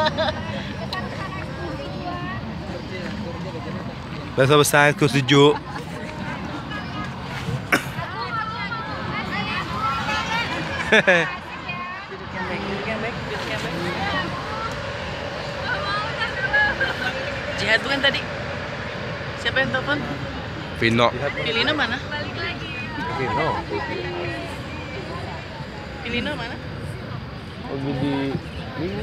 Bahasa besar ku sejuk. Jihad bukan tadi? Siapa yang telepon? Vino. Pilino mana? Vino. Pilino mana? Lagi di ini.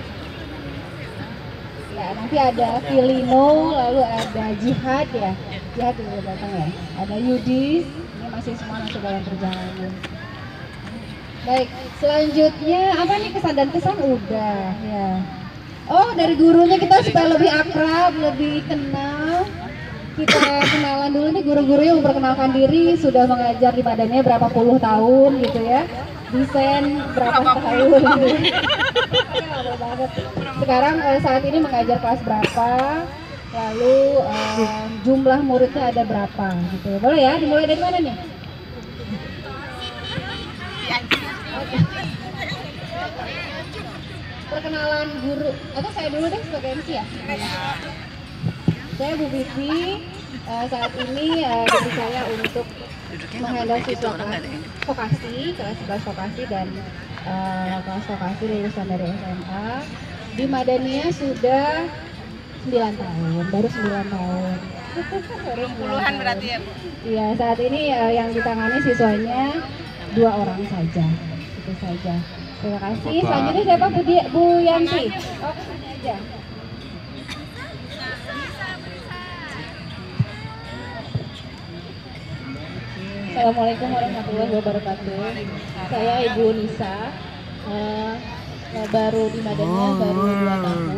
Ya, nanti ada Filino, lalu ada Jihad ya. Jihad juga datang ya. Ada Yudi, ini masih semua masih dalam perjalanan. Baik, selanjutnya apa nih kesan dan kesan udah ya. Oh, dari gurunya kita supaya lebih akrab, lebih kenal. Kita kenalan dulu nih guru-guru yang memperkenalkan diri, sudah mengajar di badannya berapa puluh tahun gitu ya. Desain berapa tahun gitu. Sekarang saat ini mengajar kelas berapa, lalu jumlah muridnya ada berapa gitu. Boleh ya, dimulai dari mana nih? Perkenalan guru, atau saya dulu deh sebagai MC ya? Saya Bu Vivi, saat ini diri saya untuk menghandle siswa kelas vokasi, kelas 11 vokasi dan kelas vokasi lulusan dari SMA. Di Madania sudah 9 tahun, baru 9 tahun. Belum puluhan berarti ya Bu? Iya, saat ini yang ditangani siswanya 2 orang saja, itu saja. Terima kasih. Selanjutnya siapa Bu Yanti? Oh, kesini aja. Assalamualaikum warahmatullahi wabarakatuh. Saya Ibu Nisa, baru di Madania baru 2 tahun.